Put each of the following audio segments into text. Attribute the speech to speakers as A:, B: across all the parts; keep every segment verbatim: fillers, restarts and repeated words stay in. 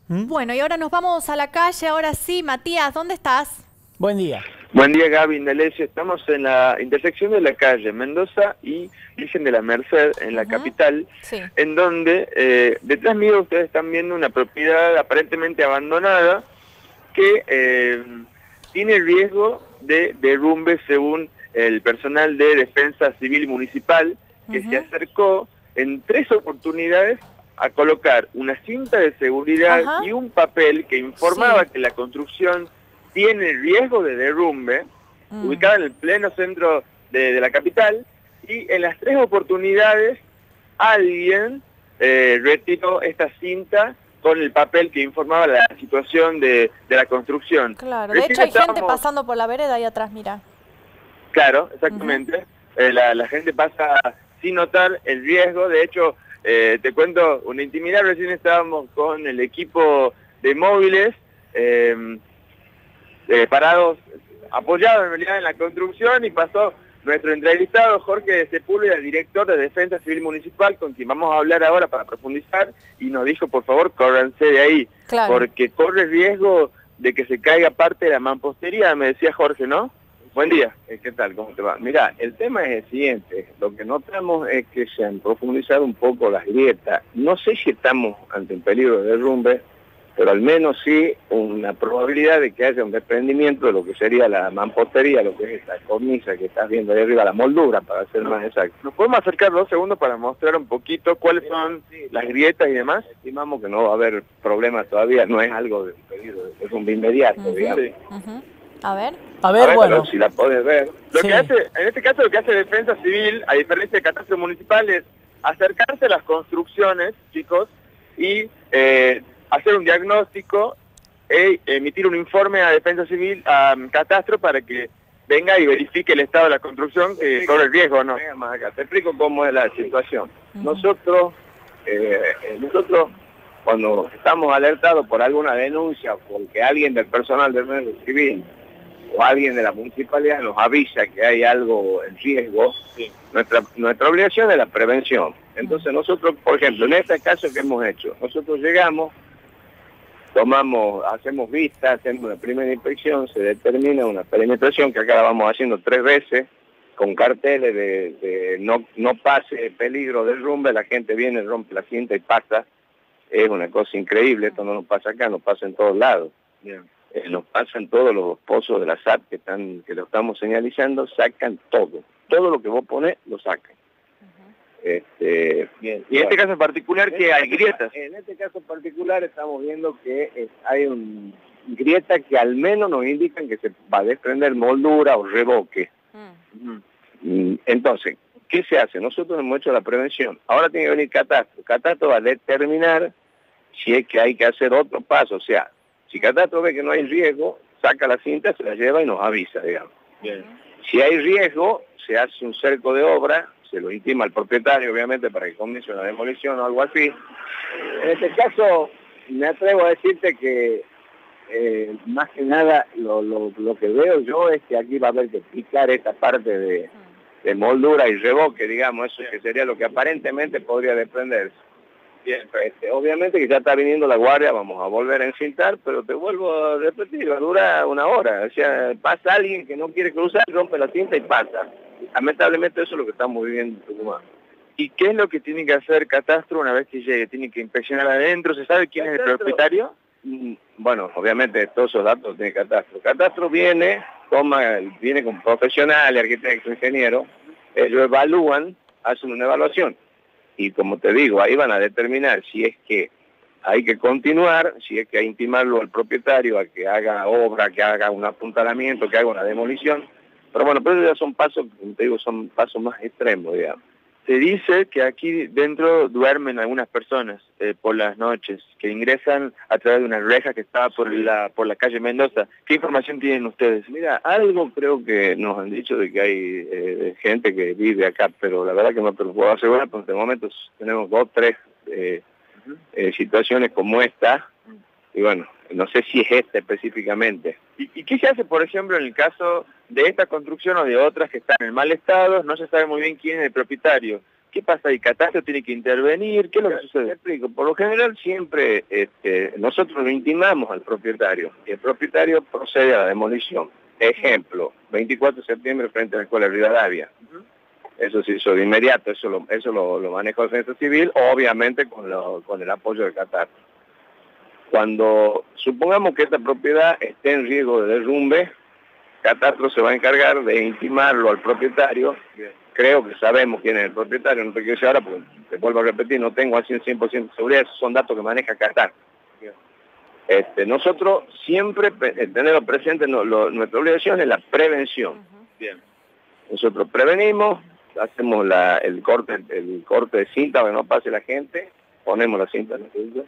A: ¿Mm?
B: Bueno, y ahora nos vamos a la calle, ahora sí. Matías, ¿dónde estás?
A: Buen día.
C: Buen día, Gaby, Indalecio. Estamos en la intersección de la calle Mendoza y Virgen de la Merced, en la
B: Ujú.
C: capital,
B: Sí.
C: en donde eh, detrás mío ustedes están viendo una propiedad aparentemente abandonada que eh, tiene riesgo de derrumbe según el personal de Defensa Civil Municipal, que
B: Ujú.
C: se acercó en tres oportunidades a colocar una cinta de seguridad
B: Ajá.
C: y un papel que informaba
B: Sí.
C: que la construcción tiene riesgo de derrumbe,
B: Mm.
C: ubicada en el pleno centro de, de la capital, y en las tres oportunidades alguien eh, retiró esta cinta con el papel que informaba la situación de, de la construcción.
B: Claro, de
C: Recién
B: hecho hay gente
C: estábamos-
B: pasando por la vereda ahí atrás, mira.
C: Claro, exactamente. Eh, la, la gente pasa sin notar el riesgo. De hecho, eh, te cuento una intimidad. Recién estábamos con el equipo de móviles eh, eh, parados, apoyados en realidad en la construcción, y pasó nuestro entrevistado Jorge Sepúlveda, director de Defensa Civil Municipal, con quien vamos a hablar ahora para profundizar, y nos dijo, por favor, córranse de ahí,
B: Claro.
C: porque corre riesgo de que se caiga parte de la mampostería, me decía Jorge, ¿no? Buen día.
D: Eh, ¿Qué tal? ¿Cómo te va? Mira, el tema es el siguiente. Lo que notamos es que se han profundizado un poco las grietas. No sé si estamos ante un peligro de derrumbe, pero al menos sí una probabilidad de que haya un desprendimiento de lo que sería la mampostería, lo que es esta cornisa que estás viendo ahí arriba, la moldura, para ser más exacto.
C: ¿Nos podemos acercar dos segundos para mostrar un poquito cuáles son las grietas y demás?
D: Estimamos que no va a haber problemas todavía, no es algo de un peligro de derrumbe inmediato,
B: Ujú.
D: digamos.
B: Ujú. A ver.
A: A ver,
C: A ver,
A: bueno.
D: Pero si la podés ver.
C: Lo
A: Sí.
C: que hace, en este caso lo que hace Defensa Civil, a diferencia de Catastro Municipal, es acercarse a las construcciones, chicos, y eh, hacer un diagnóstico e emitir un informe a Defensa Civil, a um, Catastro, para que venga y verifique el estado de la construcción, que corre el riesgo o no.
D: Venga más acá, te explico cómo es la situación.
B: Ujú.
D: Nosotros, eh, eh, nosotros cuando estamos alertados por alguna denuncia, porque alguien del personal del medio civil o alguien de la municipalidad nos avisa que hay algo en riesgo,
C: Sí.
D: nuestra nuestra obligación es la prevención. Entonces nosotros, por ejemplo, en este caso que hemos hecho, nosotros llegamos, tomamos, hacemos vista, hacemos una primera inspección, se determina una penetración que acá la vamos haciendo tres veces, con carteles de, de no, no pase peligro de derrumbe, la gente viene, rompe la cinta y pasa. Es una cosa increíble, esto no nos pasa acá, nos pasa en todos lados.
C: Bien.
D: Eh, nos pasan todos los pozos de la S A P que están que lo estamos señalizando, sacan todo. Todo lo que vos pones, lo sacan. Este, bien.
C: Y en este caso en particular, que hay grietas.
D: En este caso particular estamos viendo que eh, hay un grieta que al menos nos indican que se va a desprender moldura o revoque.
B: Mm.
C: Ujú.
D: Mm, Entonces, ¿qué se hace? Nosotros hemos hecho la prevención. Ahora tiene que venir Catastro. Catastro va a determinar si es que hay que hacer otro paso. O sea, si Catastro ve que no hay riesgo, saca la cinta, se la lleva y nos avisa, digamos.
C: Bien.
D: Si hay riesgo, se hace un cerco de obra, se lo intima al propietario, obviamente, para que comience una demolición o algo así. En este caso, me atrevo a decirte que eh, más que nada lo, lo, lo que veo yo es que aquí va a haber que picar esta parte de, de moldura y revoque, digamos, eso que sería lo que aparentemente podría desprenderse. Bien, este, obviamente que ya está viniendo la guardia, vamos a volver a encintar, pero te vuelvo a repetir, va a durar una hora. O sea, pasa alguien que no quiere cruzar, rompe la cinta y pasa. Lamentablemente eso es lo que estamos viviendo en Tucumán.
C: ¿Y qué es lo que tiene que hacer Catastro una vez que llegue? ¿Tiene que inspeccionar adentro? ¿Se sabe quién es el
D: Catastro-
C: propietario?
D: Mm, Bueno, obviamente todos esos datos tiene Catastro. Catastro viene, toma, viene con profesionales, arquitectos, ingenieros, ellos evalúan, hacen una evaluación. Y como te digo, ahí van a determinar si es que hay que continuar, si es que hay que intimarlo al propietario a que haga obra, que haga un apuntalamiento, que haga una demolición. Pero bueno, pero ya son pasos, como te digo, son pasos más extremos, digamos.
C: Se dice que aquí dentro duermen algunas personas eh, por las noches, que ingresan a través de una reja que estaba por la por la calle Mendoza. ¿Qué información tienen ustedes?
D: Mira, algo creo que nos han dicho de que hay eh, gente que vive acá, pero la verdad que no te lo puedo asegurar, porque en este momento tenemos dos, tres eh, eh, situaciones como esta, y bueno, no sé si es esta específicamente.
C: ¿Y, ¿Y qué se hace, por ejemplo, en el caso de esta construcción o de otras que están en mal estado? No se sabe muy bien quién es el propietario. ¿Qué pasa ahí? ¿Catastro tiene que intervenir? ¿Qué es lo que sucede?
D: Te explico. Por lo general siempre este, nosotros lo intimamos al propietario y el propietario procede a la demolición. Ejemplo, veinticuatro de septiembre frente a la Escuela de Rivadavia. Uh-huh. Eso se hizo de inmediato, eso lo, eso lo, lo manejó el Defensa Civil, obviamente con, lo, con el apoyo del catastro. Cuando supongamos que esta propiedad esté en riesgo de derrumbe, catastro se va a encargar de intimarlo al propietario. Creo que sabemos quién es el propietario, no te quiero decir ahora porque te vuelvo a repetir, no tengo así un cien por ciento de seguridad, esos son datos que maneja catastro. Este, nosotros siempre tenerlo presente, no, lo, nuestra obligación es la prevención. Uh-huh. Bien. Nosotros prevenimos, hacemos la, el corte el corte de cinta para que no pase la gente, ponemos la cinta en la cinta.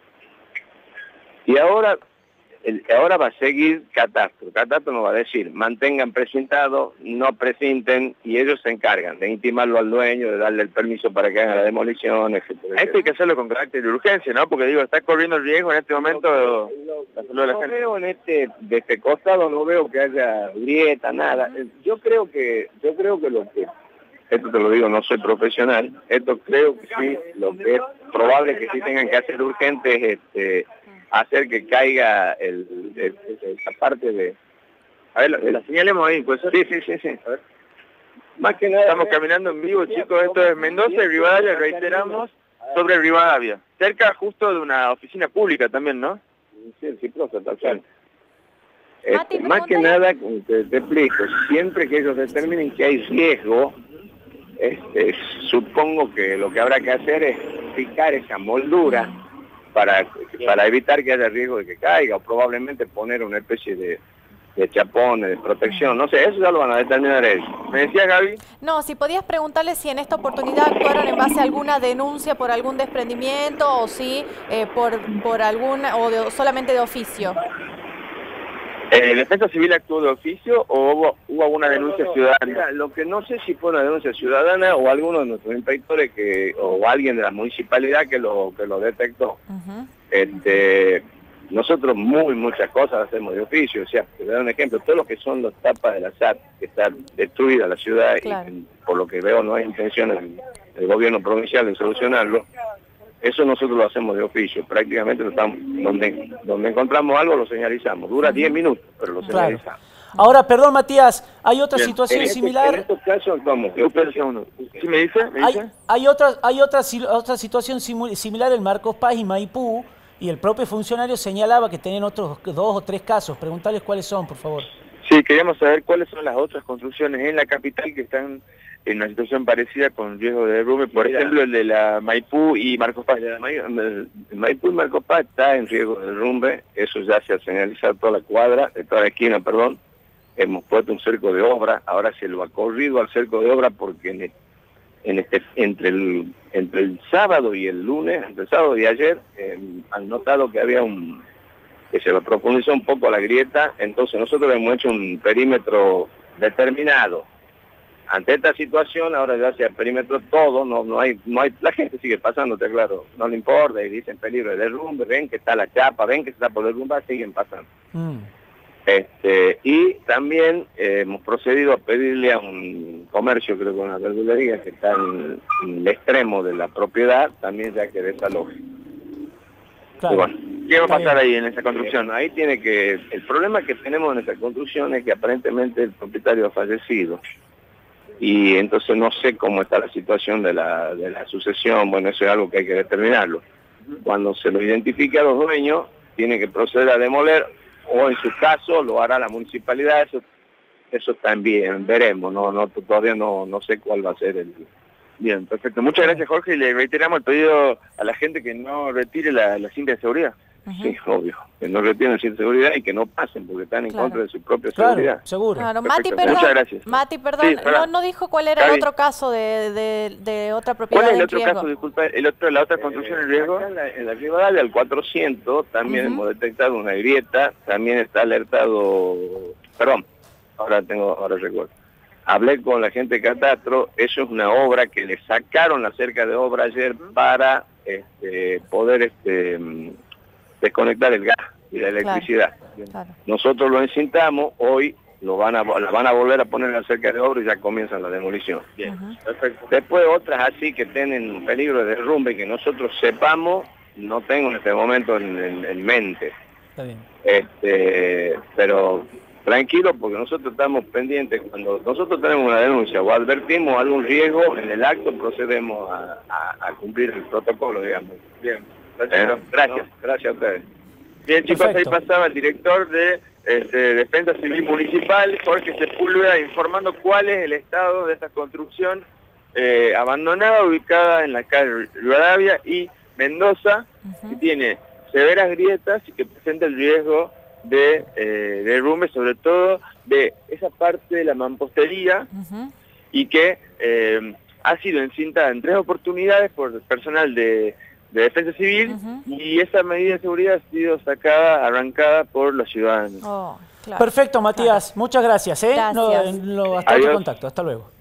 D: Y ahora, el, ahora va a seguir catastro. Catastro nos va a decir, mantengan precintado, no precinten, y ellos se encargan de intimarlo al dueño, de darle el permiso para que haga la demolición, etcétera.
C: Esto hay que hacerlo con carácter de urgencia, ¿no? Porque digo, está corriendo el riesgo en este momento
D: lo, lo, la salud de la no gente. Veo en este, de este costado, no veo que haya grieta, nada. Yo creo que, yo creo que lo que, esto te lo digo, no soy profesional, esto creo que sí, lo que es probable que sí tengan que hacer urgente es este, hacer que caiga el, el, el, esa parte de...
C: A ver, la, la señalemos ahí, pues.
D: Sí, sí, sí, sí. A ver. Más que nada...
C: Estamos caminando en vivo, chicos, esto es Mendoza y Rivadavia, reiteramos, sobre Rivadavia. Cerca justo de una oficina pública también, ¿no?
D: Sí, el Ciprosa, tal cual. Este, más que nada, te, te explico, siempre que ellos determinen que hay riesgo, este, supongo que lo que habrá que hacer es fijar esa moldura para, para evitar que haya riesgo de que caiga, o probablemente poner una especie de, de chapón, de protección, no sé, eso ya lo van a determinar ellos.
C: ¿Me decía Gaby?
B: No, si podías preguntarle si en esta oportunidad actuaron en base a alguna denuncia por algún desprendimiento, o si eh, por, por alguna, o de, solamente de oficio.
C: ¿El Defensa Civil actuó de oficio o hubo, hubo alguna denuncia
D: no, no,
C: ciudadana?
D: Mira, lo que no sé si fue una denuncia ciudadana o alguno de nuestros inspectores que o alguien de la municipalidad que lo que lo detectó. Uh-huh. Este, nosotros muy muchas cosas hacemos de oficio, o sea, te voy a dar un ejemplo, todo lo que son las tapas de la S A T, que está destruida la ciudad, claro. Y por lo que veo no hay intenciones del gobierno provincial de solucionarlo. Eso nosotros lo hacemos de oficio, prácticamente lo estamos, donde, donde encontramos algo lo señalizamos, dura diez minutos, pero lo
A: claro.
D: señalizamos.
A: Ahora, perdón Matías, ¿hay otra Bien. situación
D: en este,
A: similar?
D: En estos casos actuamos de oficio.
C: ¿Sí me dice? ¿Me
A: hay,
C: dice?
A: hay, otra, hay otra, otra situación similar en Marcos Paz y Maipú, y el propio funcionario señalaba que tenían otros dos o tres casos. Preguntarles cuáles son, por favor.
C: Sí, queríamos saber cuáles son las otras construcciones en la capital que están en una situación parecida con riesgo de derrumbe, por Mira, ejemplo el de la Maipú y Marcos Paz.
D: El Maipú y Marcos Paz está en riesgo de derrumbe, eso ya se ha señalizado toda la cuadra, de toda la esquina, perdón. Hemos puesto un cerco de obra, ahora se lo ha corrido al cerco de obra porque en, en este, entre, el, entre el sábado y el lunes, entre el sábado y ayer, eh, han notado que había un... que se lo profundizó un poco la grieta, entonces nosotros hemos hecho un perímetro determinado. Ante esta situación, ahora ya se el perímetro todo, no no hay, no hay, la gente sigue pasando, te aclaro, no le importa, y dicen peligro de derrumbe, ven que está la chapa, ven que está por derrumbar, siguen pasando. Mm. Este, y también eh, hemos procedido a pedirle a un comercio, creo que una verdulería que está en, en el extremo de la propiedad, también ya que desaloje.
A: Claro.
D: Bueno,
C: ¿qué va a pasar ahí en esa construcción?
D: Eh, ahí tiene que, el problema que tenemos en esa construcción es que aparentemente el propietario ha fallecido. Y entonces no sé cómo está la situación de la, de la sucesión, bueno, eso es algo que hay que determinarlo. Cuando se lo identifique a los dueños, tiene que proceder a demoler, o en su caso lo hará la municipalidad, eso, eso también veremos, no, no todavía no, no sé cuál va a ser el...
C: Bien, perfecto. Muchas gracias, Jorge, y le reiteramos el pedido a la gente que no retire la, la cinta de seguridad.
D: Uh-huh. Sí, obvio, que no retiren el cinto de seguridad y que no pasen porque están en claro. contra de su propia
A: claro,
D: seguridad.
A: Seguro.
B: Claro, Mati, perdón,
C: Muchas gracias.
B: Mati, perdón,
C: sí,
B: no, no dijo cuál era
C: Gaby.
B: el otro caso de, de, de otra propiedad.
C: ¿Cuál es el
B: en
C: otro
B: riesgo?
C: caso, disculpa, el otro, la otra construcción
D: eh,
C: en riesgo?
D: En la, en la Rivadavia, al cuatrocientos, también uh-huh. hemos detectado una grieta, también está alertado, perdón, ahora tengo, ahora recuerdo. Hablé con la gente de Catastro, eso es una obra que le sacaron la cerca de obra ayer para este, poder este, desconectar el gas y la electricidad.
B: Claro, claro.
D: Nosotros lo encintamos, hoy lo van a, la van a volver a poner en cerca de obra y ya comienzan la demolición. Bien,
B: Ajá.
D: perfecto. Después otras así que tienen peligro de derrumbe que nosotros sepamos, no tengo en este momento en, en, en mente.
A: Está bien.
D: Este, pero tranquilo porque nosotros estamos pendientes. Cuando nosotros tenemos una denuncia o advertimos algún riesgo en el acto, procedemos a, a, a cumplir el protocolo, digamos. Bien, eh, gracias, gracias a ustedes.
C: Bien, chicos,
A: Perfecto.
C: ahí pasaba el director de este, Defensa Civil Municipal, Jorge Sepúlveda, informando cuál es el estado de esta construcción eh, abandonada, ubicada en la calle Rivadavia y Mendoza,
B: Uh-huh.
C: que tiene severas grietas y que presenta el riesgo de eh, derrumbe, sobre todo de esa parte de la mampostería,
B: Uh-huh.
C: y que eh, ha sido encintada en tres oportunidades por el personal de, de Defensa Civil,
B: Uh-huh.
C: y esa medida de seguridad ha sido sacada, arrancada por los ciudadanos.
B: Oh, claro.
A: Perfecto, Matías. Muchas gracias. ¿eh?
B: Gracias.
A: No, no, hasta otro
C: Adiós.
A: contacto. Hasta luego.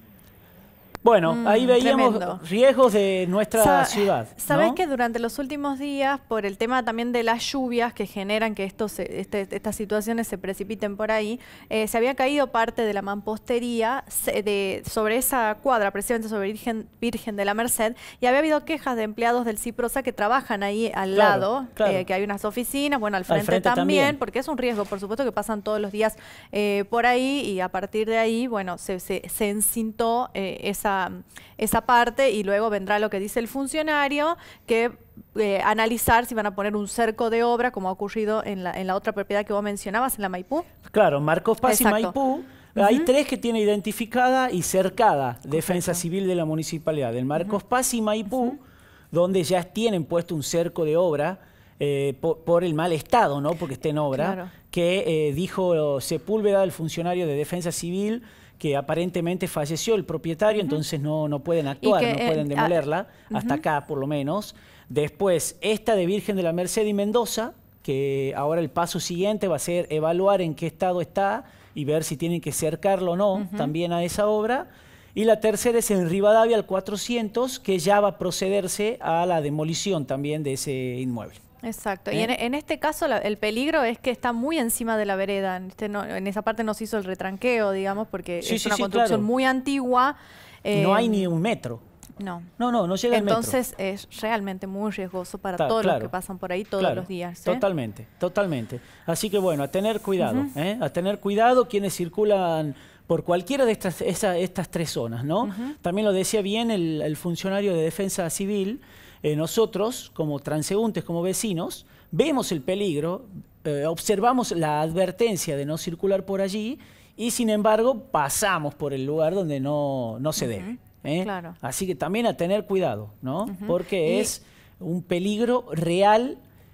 A: Bueno,
B: Mm,
A: ahí veíamos
B: tremendo.
A: riesgos de nuestra
B: Sa-
A: ciudad.
B: Sabés
A: ¿no?
B: que durante los últimos días, por el tema también de las lluvias que generan que estos, se- este- estas situaciones se precipiten por ahí, eh, se había caído parte de la mampostería se- de, sobre esa cuadra, precisamente sobre Virgen, Virgen de la Merced, y había habido quejas de empleados del Ciprosa que trabajan ahí al
A: Claro,
B: lado,
A: claro.
B: eh, que hay unas oficinas, bueno, al frente,
A: frente
B: también,
A: también.
B: porque es un riesgo, por supuesto, que pasan todos los días eh, por ahí, y a partir de ahí, bueno, se, se, se encintó eh, esa, esa parte, y luego vendrá lo que dice el funcionario, que eh, analizar si van a poner un cerco de obra, como ha ocurrido en la, en la otra propiedad que vos mencionabas, en la Maipú.
A: Claro, Marcos Paz y
B: Exacto.
A: Maipú. Hay tres que tiene identificada y cercada Defensa Civil de la Municipalidad. El Marcos Paz y Maipú, donde ya tienen puesto un cerco de obra eh, por, por el mal estado, ¿no? Porque está en obra,
B: Claro.
A: que eh, dijo Sepúlveda, el funcionario de Defensa Civil, que aparentemente falleció el propietario, entonces no, no pueden actuar,
B: que,
A: no
B: eh,
A: pueden
B: ah,
A: demolerla, hasta
B: ujú.
A: acá por lo menos. Después, esta de Virgen de la Merced y Mendoza, que ahora el paso siguiente va a ser evaluar en qué estado está y ver si tienen que cercarlo o no
B: Ujú.
A: también a esa obra. Y la tercera es en Rivadavia, al cuatrocientos, que ya va a procederse a la demolición también de ese inmueble.
B: Exacto.
A: ¿Eh?
B: Y en, en este caso la- el peligro es que está muy encima de la vereda. En, este no- en esa parte no se hizo el retranqueo, digamos, porque
A: Sí,
B: es
A: sí,
B: una
A: sí,
B: construcción
A: claro.
B: muy antigua. eh,
A: No hay ni un metro.
B: No.
A: No, no, no llega al metro.
B: Entonces es realmente muy riesgoso para
A: Ta-
B: todos
A: claro.
B: los que pasan por ahí todos
A: Claro,
B: los días. ¿eh?
A: Totalmente, totalmente. Así que bueno, a tener cuidado,
B: Ujú.
A: ¿eh? a tener cuidado quienes circulan por cualquiera de estas, esa- estas tres zonas, ¿no?
B: Ujú.
A: También lo decía bien el, el funcionario de Defensa Civil, eh, nosotros como transeúntes, como vecinos, vemos el peligro, eh, observamos la advertencia de no circular por allí y sin embargo pasamos por el lugar donde no, no se debe. ¿eh?
B: Claro.
A: Así que también a tener cuidado, ¿no?
B: Ujú.
A: Porque
B: Y-
A: es un peligro real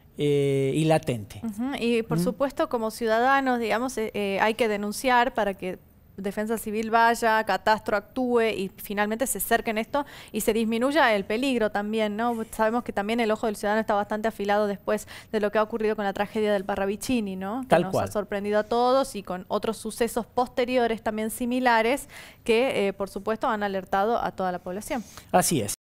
A: eh, y latente.
B: Ujú. Y por supuesto, como ciudadanos, digamos, eh, eh, hay que denunciar para que Defensa Civil vaya, Catastro actúe y finalmente se acerquen esto y se disminuya el peligro también, ¿no? Sabemos que también el ojo del ciudadano está bastante afilado después de lo que ha ocurrido con la tragedia del Parravicini, ¿no? Que
A: Tal
B: nos
A: cual.
B: ha sorprendido a todos, y con otros sucesos posteriores también similares que, eh, por supuesto, han alertado a toda la población.
A: Así es.